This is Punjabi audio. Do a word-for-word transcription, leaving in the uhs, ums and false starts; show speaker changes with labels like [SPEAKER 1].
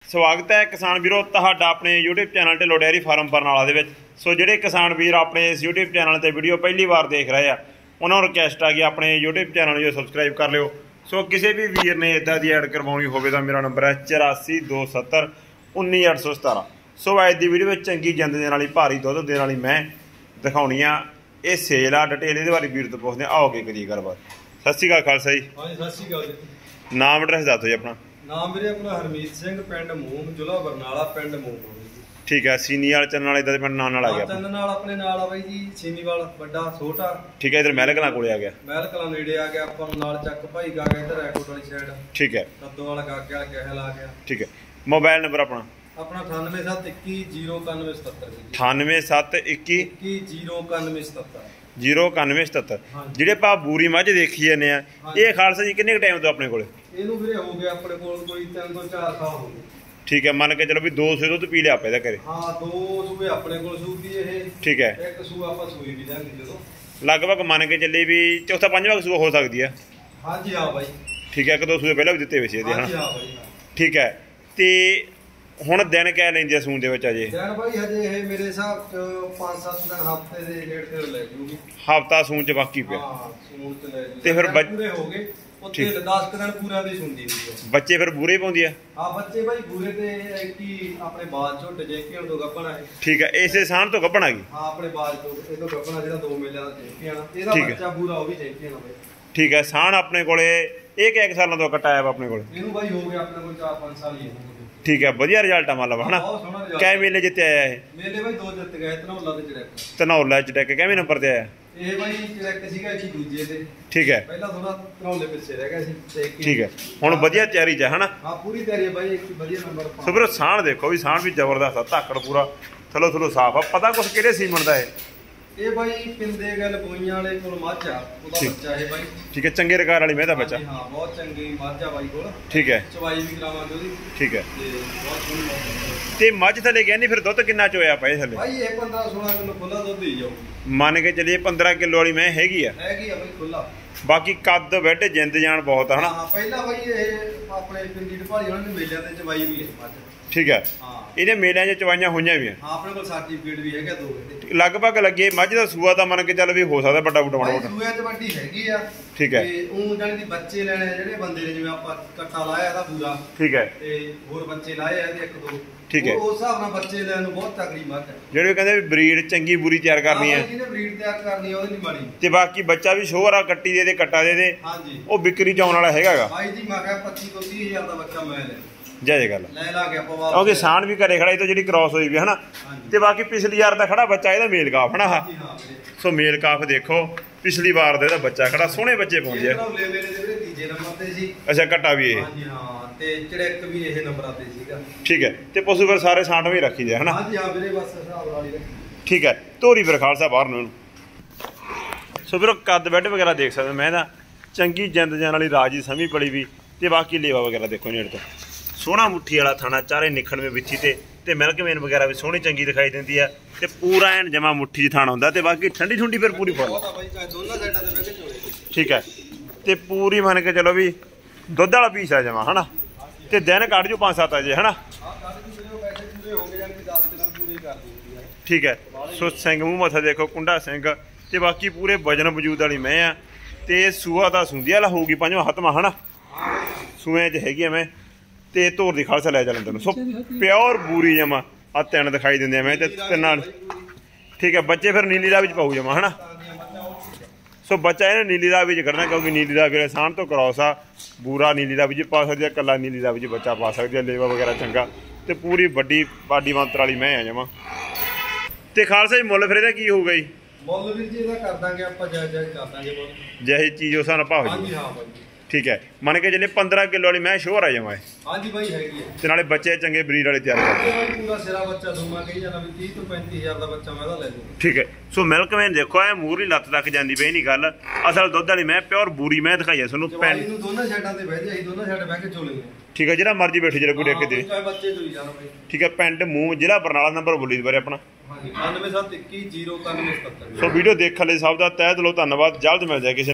[SPEAKER 1] ਸਵਾਗਤ ਹੈ ਕਿਸਾਨ ਵੀਰੋ ਤੁਹਾਡਾ ਆਪਣੇ YouTube channel Dhillon dairy farm Barnala ਦੇ ਵਿੱਚ। ਸੋ ਜਿਹੜੇ ਕਿਸਾਨ ਵੀਰ ਆਪਣੇ ਇਸ YouTube ਚੈਨਲ ਤੇ ਵੀਡੀਓ ਪਹਿਲੀ ਵਾਰ ਦੇਖ ਰਹੇ ਆ ਉਹਨਾਂ ਨੂੰ ਰਿਕਵੈਸਟ ਆ ਗਈ ਆਪਣੇ YouTube ਚੈਨਲ ਨੂੰ ਸਬਸਕ੍ਰਾਈਬ ਕਰ ਲਿਓ। ਸੋ ਕਿਸੇ ਵੀ ਵੀਰ ਨੇ ਇਦਾਂ ਦੀ ਐਡ ਕਰਵਾਉਣੀ ਹੋਵੇ ਤਾਂ ਮੇਰਾ ਨੰਬਰ ਹੈ ਚੁਰਾਸੀ ਦੋ ਸੱਤਰ ਉੱਨੀ ਅੱਠ ਸੌ ਸਤਾਰਾਂ। ਸੋ ਅੱਜ ਦੀ ਵੀਡੀਓ ਵਿੱਚ ਚੰਗੀ ਜਿੰਦ ਦੇਣ ਵਾਲੀ ਭਾਰੀ ਦੁੱਧ ਦੇਣ ਵਾਲੀ ਮੈਂ ਦਿਖਾਉਣੀ ਆ। ਇਹ ਸੇਲ ਆ ਡਿਟੇਲ ਇਹਦੇ ਬਾਰੇ ਵੀਰ ਤੋਂ ਪੁੱਛਦੇ ਆ। ਆਓ ਕੀ ਕਰੀਏ ਗੱਲਬਾਤ। ਸਤਿ ਸ਼੍ਰੀ ਅਕਾਲ ਖਾਲਸਾ ਜੀ।
[SPEAKER 2] ਹਾਂਜੀ ਸਤਿ ਸ਼੍ਰੀ ਅਕਾਲ ਜੀ।
[SPEAKER 1] ਨਾਮ ਐਡਰੈਸ ਦੱਸ ਦਿਓ ਜੀ ਆਪਣਾ।
[SPEAKER 2] ਨਾਮ ਵੀਰੇ ਆਪਣਾ ਹਰਮੀਤ ਸਿੰਘ, ਪਿੰਡ ਮੂੰਹ, ਜ਼ਿਲ੍ਹਾ ਬਰਨਾਲਾ, ਪਿੰਡ ਮੂੰਹ।
[SPEAKER 1] ਠੀਕ ਹੈ। ਸੀਨੀ ਵਾਲੇ ਚੰਨ ਵਾਲੇ ਦਾ ਪਿੰਡ ਨਾਲ ਨਾਲ ਆ ਗਿਆ।
[SPEAKER 2] ਚੰਨ ਨਾਲ ਆਪਣੇ ਨਾਲ ਆ ਬਾਈ ਜੀ। ਸੀਨੀਵਾਲ ਵੱਡਾ ਛੋਟਾ।
[SPEAKER 1] ਠੀਕ ਹੈ। ਇਧਰ ਮਹਿਲ ਕਲਾਂ ਕੋਲੇ ਆ ਗਿਆ।
[SPEAKER 2] ਮਹਿਲ ਕਲਾਂ ਨੇੜੇ ਆ ਗਿਆ ਆਪਾਂ ਨੂੰ। ਨਾਲ ਚੱਕ ਭਾਈ ਗਾ ਗਿਆ ਇਧਰ ਐਕੋਟ ਵਾਲੀ ਸਾਈਡ।
[SPEAKER 1] ਠੀਕ ਹੈ।
[SPEAKER 2] ਕੱਦੋ ਵਾਲਾ ਗਾਗੇ ਵਾਲਾ ਕਹਿਲ ਆ ਗਿਆ।
[SPEAKER 1] ਠੀਕ ਹੈ। ਮੋਬਾਈਲ ਨੰਬਰ ਆਪਣਾ
[SPEAKER 2] ਆਪਣਾ ਅਠਾਨਵੇਂ ਸੱਤ ਇੱਕੀ ਜ਼ੀਰੋ ਇਕਾਨਵੇਂ ਸਤੱਤਰ।
[SPEAKER 1] ਅਠਾਨਵੇਂ ਸੱਤ ਇੱਕੀ
[SPEAKER 2] ਇੱਕੀ ਜ਼ੀਰੋ ਇਕਾਨਵੇਂ ਸਤੱਤਰ।
[SPEAKER 1] ਜ਼ੀਰੋ ਇਕਾਨਵੇਂ ਸਤੱਤਰ। ਜਿਹੜੇ ਆਪਾਂ ਬੂਰੀ ਮੱਝ ਦੇਖੀ ਜਾਂਦੇ ਆ ਇਹ ਖਾਲਸਾ ਜੀ ਕਿੰਨੇ ਕੁ ਟਾਈਮ ਤੋਂ ਆਪਣੇ ਕੋਲੇ?
[SPEAKER 2] ਇਹਨੂੰ ਵੀਰੇ ਹੋ ਗਿਆ ਆਪਣੇ ਕੋਲ ਕੋਈ ਤਿੰਨ ਤੋਂ ਚਾਰ ਸਾਲ ਹੋ ਗਏ।
[SPEAKER 1] ਠੀਕ ਹੈ। ਮੰਨ ਕੇ ਚਲੋ ਵੀ ਦੋ ਸੂਏ ਦੁੱਧ ਪੀ ਲਿਆ ਆਪਾਂ ਇਹਦਾ ਘਰੇ।
[SPEAKER 2] ਹਾਂ ਦੋ ਸੂਏ ਆਪਣੇ ਕੋਲ ਸੂਪੀ ਇਹ।
[SPEAKER 1] ਠੀਕ ਹੈ।
[SPEAKER 2] ਇੱਕ ਸੂ ਆਪਾਂ ਸੂਈ ਵੀ ਲੈਂਦੀ ਜਦੋਂ
[SPEAKER 1] ਲਗਭਗ ਮੰਨ ਕੇ ਚੱਲੇ ਵੀ ਚੌਥਾ ਪੰਜਵਾਂ ਸੂਆ ਹੋ ਸਕਦੀ ਆ।
[SPEAKER 2] ਹਾਂਜੀ ਹਾਂ ਬਾਈ।
[SPEAKER 1] ਠੀਕ ਹੈ। ਇੱਕ ਦੋ ਸੂਏ ਪਹਿਲਾਂ ਵੀ ਦਿੱਤੇ ਹੋਏ ਸੀ ਇਹਦੇ ਹਨਾ।
[SPEAKER 2] ਹਾਂਜੀ ਹਾਂ ਬਾਈ।
[SPEAKER 1] ਠੀਕ ਹੈ। ਤੇ ਹੁਣ ਦਿਨ ਕਹਿ ਲੈਂਦੀ ਆ ਸੂਣ ਦੇ ਵਿੱਚ ਅਜੇ?
[SPEAKER 2] ਦਿਨ ਬਾਈ ਹਜੇ ਇਹ ਮੇਰੇ ਹਿਸਾਬ ਚ ਪੰਜ ਸੱਤ ਦਿਨ ਹਫ਼ਤੇ ਦੇ ਨੇੜੇ ਤੇ ਲੈ ਜੂਗੀ।
[SPEAKER 1] ਹਫ਼ਤਾ ਸੂਣ ਚ ਬਾਕੀ ਪਿਆ।
[SPEAKER 2] ਹਾਂ ਸੂਣ ਚ ਲੈ ਜੂ।
[SPEAKER 1] ਤੇ ਫਿਰ
[SPEAKER 2] ਪੂਰੇ ਹੋ ਗਏ ਉੱਥੇ ਦਸ ਦਿਨ ਪੂਰਾ ਦੀ ਸੁਣਦੀ ਹੁੰਦੀ।
[SPEAKER 1] ਬੱਚੇ ਫਿਰ ਬੂਰੇ ਪਾਉਂਦੀ ਆ?
[SPEAKER 2] ਹਾਂ ਬੱਚੇ ਬਾਈ ਬੂਰੇ ਤੇ ਕੀ ਆਪਣੇ ਬਾਜ ਝੁੱਟ ਜੇ ਕਿ ਹੁਣ ਤੋਂ ਗੱਪਣਾ ਹੈ।
[SPEAKER 1] ਠੀਕ ਹੈ। ਇਸੇ ਸਾਨ ਤੋਂ ਗੱਪਣ ਆ ਗਈ।
[SPEAKER 2] ਹਾਂ ਆਪਣੇ ਬਾਜ ਤੋਂ ਇਹ ਤੋਂ ਗੱਪਣਾ ਜਿਹੜਾ ਦੋ ਮੇਲਿਆਂ ਦਾ ਚੈਂਪੀਅਨ ਆ। ਇਹਦਾ ਬੱਚਾ ਪੂਰਾ ਉਹ ਵੀ ਚੈਂਪੀਅਨ ਆ ਬਾਈ।
[SPEAKER 1] ਠੀਕ ਹੈ। ਸਾਨ ਆਪਣੇ ਕੋਲੇ ਇਹ ਕਿ ਇੱਕ ਸਾਲਾਂ ਤੋਂ ਕਟਾਇਆ ਵਾ ਆਪਣੇ ਕੋਲੇ?
[SPEAKER 2] ਇਹਨੂੰ ਬਾਈ ਹੋ ਗਿਆ ਆਪਣੇ ਕੋਲ ਚਾਰ ਪੰਜ ਸਾਲ ਹੀ।
[SPEAKER 1] ਠੀਕ ਹੈ। ਵਧੀਆ ਰਿਜ਼ਲਟ ਆ ਮਤਲਬ ਹਨਾ। ਕਿੰਨੇ ਮੇਲੇ ਜਿੱਤੇ ਆਇਆ ਇਹ?
[SPEAKER 2] ਮੇਲੇ ਬਾਈ ਦੋ ਜਿੱਤ ਗਏ। ਧਨੌਲਾ ਤੇ ਚੜੈਕ।
[SPEAKER 1] ਧਨੌਲਾ ਚੜੈਕ ਕਿਵੇਂ ਨੰਬਰ ਤੇ ਆਇਆ
[SPEAKER 2] ਇਹ ਬਾਈ? ਚੜੈਕ ਸੀਗਾ ਇੱਕ ਦੂਜੇ ਤੇ।
[SPEAKER 1] ਠੀਕ ਹੈ।
[SPEAKER 2] ਪਹਿਲਾਂ ਥੋੜਾ ਧਨੌਲੇ ਪਿੱਛੇ ਰਹਿ ਗਿਆ ਸੀ।
[SPEAKER 1] ਠੀਕ ਹੈ। ਹੁਣ ਵਧੀਆ ਤਿਆਰੀ ਚ ਹਨਾ।
[SPEAKER 2] ਹਾਂ ਪੂਰੀ ਤਿਆਰੀ ਹੈ ਬਾਈ। ਇੱਕ ਵਧੀਆ ਨੰਬਰ।
[SPEAKER 1] ਸੋ ਵੀਰੋ ਸਾਣ ਦੇਖੋ ਵੀ ਸਾਣ ਵੀ ਜ਼ਬਰਦਸਤ ਆ। ਧਾਕੜ ਪੂਰਾ ਥਲੋ ਥਲੋ ਸਾਫ ਆ। ਪਤਾ ਕੁਛ ਕਿਹੜੇ ਸੀਮਨ ਦਾ ਇਹ?
[SPEAKER 2] ਇਹ ਬਾਈ ਪਿੰਦੇ ਗੱਲ ਬੋਈਆਂ ਵਾਲੇ ਕੋਲ ਮੱਝ ਆ। ਉਹਦਾ ਬੱਚਾ ਇਹ ਬਾਈ।
[SPEAKER 1] ਠੀਕ ਹੈ। ਚੰਗੇ ਰਿਕਾਰਡ ਵਾਲੀ ਮੈਂ ਦਾ ਬੱਚਾ।
[SPEAKER 2] ਹਾਂ ਬਹੁਤ ਚੰਗੀ ਮੱਝ ਆ ਬਾਈ ਕੋਲ।
[SPEAKER 1] ਠੀਕ ਹੈ।
[SPEAKER 2] ਚਵਾਈ ਵੀ ਕਰਾਵਾਂਗੇ ਉਹਦੀ।
[SPEAKER 1] ਠੀਕ ਹੈ।
[SPEAKER 2] ਤੇ ਬਹੁਤ ਸੋਹਣੀ ਮੱਝ।
[SPEAKER 1] ਤੇ ਮੱਝ ਥੱਲੇ ਗਿਆ ਨਹੀਂ ਫਿਰ ਦੁੱਧ ਕਿੰਨਾ ਚੋਇਆ ਪਏ ਥੱਲੇ?
[SPEAKER 2] ਬਾਈ ਇਹ ਪੰਦਰਾਂ ਸੋਲਾਂ ਕਿਲੋ ਖੁੱਲਾ ਦੁੱਧ ਹੀ ਜਾਊ।
[SPEAKER 1] ਮੰਨ ਕੇ ਚੱਲੀਏ ਪੰਦਰਾਂ ਕਿਲੋ ਵਾਲੀ ਮੈਂ ਹੈਗੀ ਆ।
[SPEAKER 2] ਹੈਗੀ ਆ ਬਾਈ ਖੁੱਲਾ।
[SPEAKER 1] ਬਾਕੀ ਕੱਦ ਬੈੱਡ ਜਿੰਦ ਜਾਨ ਬਹੁਤ ਆ ਹਨਾ।
[SPEAKER 2] ਹਾਂ ਪਹਿਲਾਂ ਬਾਈ ਇਹ ਆਪਣੇ ਪਿੰਡੀ ਢਪਾਲੀ ਉਹਨਾਂ ਨੇ ਮੇਲਿਆਂ ਤੇ ਚਵਾਈ ਵੀ ਹੈ ਮੱਝ।
[SPEAKER 1] ਠੀਕ ਹੈ।
[SPEAKER 2] ਹਾਂ
[SPEAKER 1] ਇਹਦੇ ਮੇਲਿਆਂ 'ਚ ਚਵਾਈਆਂ ਹੋਈਆਂ ਵੀ ਆ।
[SPEAKER 2] ਹਾਂ ਆਪਣੇ ਕੋਲ ਸਰਟੀਫਿਕੇਟ ਵੀ ਹੈਗਾ ਦੋ ਇਹਦੇ।
[SPEAKER 1] ਲਗਭਗ ਲੱਗੇ ਮੱਝ ਦਾ ਸੂਆ ਤਾਂ ਮੰਨ ਕੇ ਚੱਲ ਵੀ ਹੋ ਸਕਦਾ ਵੱਡਾ ਬੁੱਢਾ ਮਾੜਾ।
[SPEAKER 2] ਸੂਆ ਚ ਵੱਡੀ ਹੈਗੀ ਆ।
[SPEAKER 1] ਠੀਕ ਹੈ।
[SPEAKER 2] ਤੇ ਉਹ ਜਾਨੀ ਦੀ ਬੱਚੇ ਲੈਣੇ ਜਿਹੜੇ ਬੰਦੇ ਨੇ ਜਿਵੇਂ ਆਪਾਂ ਕੱਟਾ ਲਾਇਆ ਇਹਦਾ ਪੂਰਾ।
[SPEAKER 1] ਠੀਕ ਹੈ।
[SPEAKER 2] ਤੇ ਹੋਰ ਬੱਚੇ ਲਾਏ ਆ ਇਹਦੇ ਇੱਕ ਦੋ।
[SPEAKER 1] ਠੀਕ ਹੈ।
[SPEAKER 2] ਉਸ ਹਿਸਾਬ ਨਾਲ ਬੱਚੇ ਲੈਣ ਨੂੰ ਬਹੁਤ ਤਕੜੀ ਮੱਝ ਹੈ।
[SPEAKER 1] ਜਿਹੜੇ ਕਹਿੰਦੇ ਵੀ ਬਰੀਡ ਚੰਗੀ ਬੁਰੀ ਤਿਆਰ ਕਰਨੀ ਹੈ।
[SPEAKER 2] ਜਿਹਨੇ ਬਰੀਡ ਤਿਆਰ ਕਰਨੀ ਹੈ ਉਹਦੀ ਨਹੀਂ ਮਾੜੀ।
[SPEAKER 1] ਤੇ ਬਾਕੀ ਬੱਚਾ ਵੀ ਸ਼ੋਰ ਆ ਕੱਟੀ ਦੇ ਤੇ ਕੱਟਾ ਦੇ ਦੇ।
[SPEAKER 2] ਹਾਂਜੀ
[SPEAKER 1] ਉਹ ਵਿਕਰੀ ਚਾਉਣ ਵਾਲਾ ਹੈਗਾਗਾ।
[SPEAKER 2] ਬਾਈ ਜੀ ਮੈਂ ਕਿਹਾ ਪੱਚੀ ਤੋਂ ਤੀਹ ਹਜ਼ਾਰ ਦਾ ਬੱਚਾ ਮੈਂ ਲੈ
[SPEAKER 1] ਜੈ ਜੈ ਗੱਲ
[SPEAKER 2] ਲੈ ਲਾ ਕੇ ਆਪਾਂ।
[SPEAKER 1] ਕਿਉਂਕਿ ਸਾਣ ਵੀ ਘਰੇ ਖੜਾ ਇਹ ਤੋਂ ਜਿਹੜੀ ਕ੍ਰਾਸ ਹੋਈ ਵੀ ਹਨਾ। ਤੇ ਬਾਕੀ ਪਿਛਲੀ ਵਾਰ ਦਾ ਖੜਾ ਬੱਚਾ ਇਹਦਾ ਮੇਲ ਕਾਫ ਹਨਾ। ਹਾਂ ਸੋ ਮੇਲ ਕਾਫ ਦੇਖੋ ਪਿਛਲੀ ਵਾਰ ਦਾ ਇਹਦਾ ਬੱਚਾ ਖੜਾ। ਸੋਹਣੇ ਬੱਚੇ ਪਾਉਂਦੇ ਆ।
[SPEAKER 2] ਧਨੌਲੇ ਮੇਰੇ ਦੇ ਵੀਰੇ ਤੀਜੇ ਨੰਬਰ ਤੇ ਸੀ।
[SPEAKER 1] ਅੱਛਾ ਕੱਟਾ ਵੀ ਇਹ?
[SPEAKER 2] ਹਾਂਜੀ ਹਾਂ। ਤੇ ਚੜੈਕ ਵੀ ਇਹ ਨੰਬਰਾਂ ਤੇ ਸੀਗਾ।
[SPEAKER 1] ਠੀਕ ਹੈ। ਤੇ ਪਸ਼ੂ ਫਿਰ ਸਾਰੇ ਸਾਂਟ ਵੀ ਰੱਖੀ ਦੇ ਹਨਾ।
[SPEAKER 2] ਹਾਂਜੀ ਹਾਂ ਵੀਰੇ ਬਸ ਹਿਸਾਬ ਨਾਲ ਹੀ ਰੱਖੀ।
[SPEAKER 1] ਠੀਕ ਹੈ। ਧੋਰੀ ਫਿਰ ਖਾਲਸਾ ਬਾਹਰ ਨੂੰ। ਸੋ ਵੀਰੋ ਕੱਦ ਬੈੱਡ ਵਗੈਰਾ ਦੇਖ ਸਕਦੇ ਮੈਂ ਤਾਂ ਚੰਗੀ ਜਿੰਦ ਜਾਨ ਵਾਲੀ ਰਾਜੀ ਸਮੀ ਪੜੀ ਵੀ। ਤੇ ਬਾਕੀ ਲੇਵਾ ਵਗੈਰਾ ਦੇਖੋ ਨੇੜੇ ਤੋਂ ਸੋਹਣਾ ਮੁੱਠੀ ਵਾਲਾ ਥਾਣਾ ਚਾਰੇ ਨਿਖੜਵੇਂ ਵਿੱਚੀ ਤੇ ਤੇ ਮਿਲਕ ਵੇਨ ਵਗੈਰਾ ਵੀ ਸੋਹਣੀ ਚੰਗੀ ਦਿਖਾਈ ਦਿੰਦੀ ਆ। ਤੇ ਪੂਰਾ ਐਨ ਜਮਾ ਮੁੱਠੀ 'ਚ ਥਾਣਾ ਹੁੰਦਾ। ਤੇ ਬਾਕੀ ਠੰਡੀ ਠੁੰਡੀ ਫਿਰ ਪੂਰੀ ਫੁੱਲ। ਠੀਕ ਹੈ। ਤੇ ਪੂਰੀ ਮੰਨ ਕੇ ਚਲੋ ਵੀ ਦੁੱਧ ਵਾਲਾ ਪੀਸ ਆ ਜਮਾ ਹਨਾ। ਤੇ ਦਿਨ ਕੱਢ ਜੂ ਪੰਜ ਸੱਤ ਅਜੇ ਹਨਾ। ਠੀਕ ਹੈ। ਸੋ ਸਿੰਘ ਮੂੰਹ ਮੱਥਾ ਦੇਖੋ ਕੁੰਡਾ ਸਿੰਘ। ਤੇ ਬਾਕੀ ਪੂਰੇ ਵਜਨ ਵਜੂਦ ਵਾਲੀ ਮੈਂ ਆ। ਤੇ ਸੂਆ ਤਾਂ ਸੁੰਦੀ ਵਾਲਾ ਹੋਊਗੀ ਪੰਜਵਾਂ ਹੱਤਵਾਂ ਹਨਾ। ਸੂਏ 'ਚ ਹੈਗੀ ਆ ਮੈਂ। ਤੇ ਧੋਰ ਦੀ ਖਾਲਸਾ ਲੈ ਚੱਲਣ ਤੈਨੂੰ। ਸੋ ਪਿਓਰ ਬੂਰੀ ਜਮਾ ਆ ਤਿੰਨ ਦਿਖਾਈ ਦਿੰਦੇ ਆ ਮੈਂ ਤੇ ਤਿੰਨਾਂ। ਠੀਕ ਹੈ। ਬੱਚੇ ਫਿਰ ਨੀਲੀ ਦਾ ਵਿੱਚ ਪਾਊ ਜਮਾ ਹਨਾ। ਸੋ ਬੱਚਾ ਇਹਨੇ ਨੀਲੀ ਦਾ ਵਿੱਚ ਕੱਢਣਾ ਕਿਉਂਕਿ ਨੀਲੀ ਦਾ ਫਿਰ ਸਾਂਢ ਤੋਂ ਕ੍ਰਾਸ ਆ। ਬੂਰਾ ਨੀਲੀ ਦਾ ਵਿੱਚ ਪਾ ਸਕਦੀ ਆ। ਕੱਲਾ ਨੀਲੀ ਦਾ ਵਿੱਚ ਬੱਚਾ ਪਾ ਸਕਦੀ ਆ। ਲੇਵਾ ਵਗੈਰਾ ਚੰਗਾ ਤੇ ਪੂਰੀ ਵੱਡੀ ਬਾਡੀ ਮੰਤਰ ਵਾਲੀ ਮੈਂ ਆ ਜਮਾ। ਤੇ ਖਾਲਸਾ ਜੀ ਮੁੱਲ ਫਿਰ ਇਹਦਾ ਕੀ ਹੋਊਗਾ ਜੀ?
[SPEAKER 2] ਮੁੱਲ ਵੀਰ ਜੀ ਇਹਦਾ ਕਰ ਦਾਂਗੇ ਆਪਾਂ ਜਾਇਜ਼ ਜਾਇਜ਼ ਕਰ ਦਾਂਗੇ ਮੁੱਲ।
[SPEAKER 1] ਜਿਹੀ ਚੀਜ਼ ਉਸ ਨਾਲ ਭਾਅ।
[SPEAKER 2] ਹਾਂਜੀ ਹਾਂ ਬਾਈ।
[SPEAKER 1] ਠੀਕ ਹੈ। ਮੰਨ ਕੇ ਚੱਲੇ ਪੰਦਰਾਂ ਕਿਲੋ ਵਾਲੀ ਮੈਂ ਸ਼ੋਰ ਆ ਜਾਵਾਂ।
[SPEAKER 2] ਹਾਂਜੀ ਬਾਈ ਹੈਗੀ ਹੈ।
[SPEAKER 1] ਤੇ ਨਾਲੇ ਬੱਚੇ ਚੰਗੇ ਬਰੀਡ ਵਾਲੇ ਤਿਆਰ ਕਰਦੇ
[SPEAKER 2] ਬਾਈ ਪੂਰਾ ਸਿਰਾ ਬੱਚਾ ਦੂੰਗਾ ਕਹੀ ਜਾਣਾ ਵੀ ਤੀਹ ਤੋਂ ਪੈਂਤੀ ਹਜ਼ਾਰ ਦਾ ਬੱਚਾ ਮੈਂ ਤਾਂ ਲੈ ਲੂੰ।
[SPEAKER 1] ਠੀਕ ਹੈ। ਸੋ ਮਿਲਕ ਵੇਨ ਦੇਖੋ ਐ ਮੂਹਰੀ ਲੱਤ ਤੱਕ ਜਾਂਦੀ ਪਈ ਨਹੀਂ ਗੱਲ। ਅਸਲ ਦੁੱਧ ਵਾਲੀ ਮੈਂ ਪਿਓਰ ਬੂਰੀ ਮੈਂ ਦਿਖਾਈ ਆ ਤੁਹਾਨੂੰ।
[SPEAKER 2] ਪੈਣ ਨੂੰ ਦੋਨਾਂ ਸਾਈਡਾਂ ਤੇ ਬਹਿ ਜਾਈ ਦੋਨਾਂ ਸਾਈਡ ਬਹਿ ਕੇ ਚੋਲੇ।
[SPEAKER 1] ਠੀਕ ਹੈ। ਜਿਹੜਾ ਮਰਜੀ ਬੈਠੇ ਜਿਹੜਾ ਕੋਈ ਡੇਕ ਦੇ।
[SPEAKER 2] ਬੱਚੇ ਤੋਂ ਹੀ ਜਾਣਾ ਬਾਈ।
[SPEAKER 1] ਠੀਕ ਹੈ। ਪਿੰਡ ਮੂੰਹ ਜ਼ਿਲ੍ਹਾ ਬਰਨਾਲਾ। ਨੰਬਰ ਬੋਲੀ ਦੁਬਾਰੇ ਆਪਣਾ।
[SPEAKER 2] ਹਾਂਜੀ ਅਠਾਨਵੇਂ ਸੱਤ ਇੱਕੀ ਜ਼ੀਰੋ ਇਕਾਨਵੇਂ ਸਤੱਤਰ।
[SPEAKER 1] ਸੋ ਵੀਡੀਓ ਦੇਖਣ ਲਈ ਸਭ ਦਾ ਤਹਿ ਦਿਲੋਂ ਧੰਨਵਾਦ। ਜਲਦ ਮਿਲ ਜਾਏ ਕਿਸੇ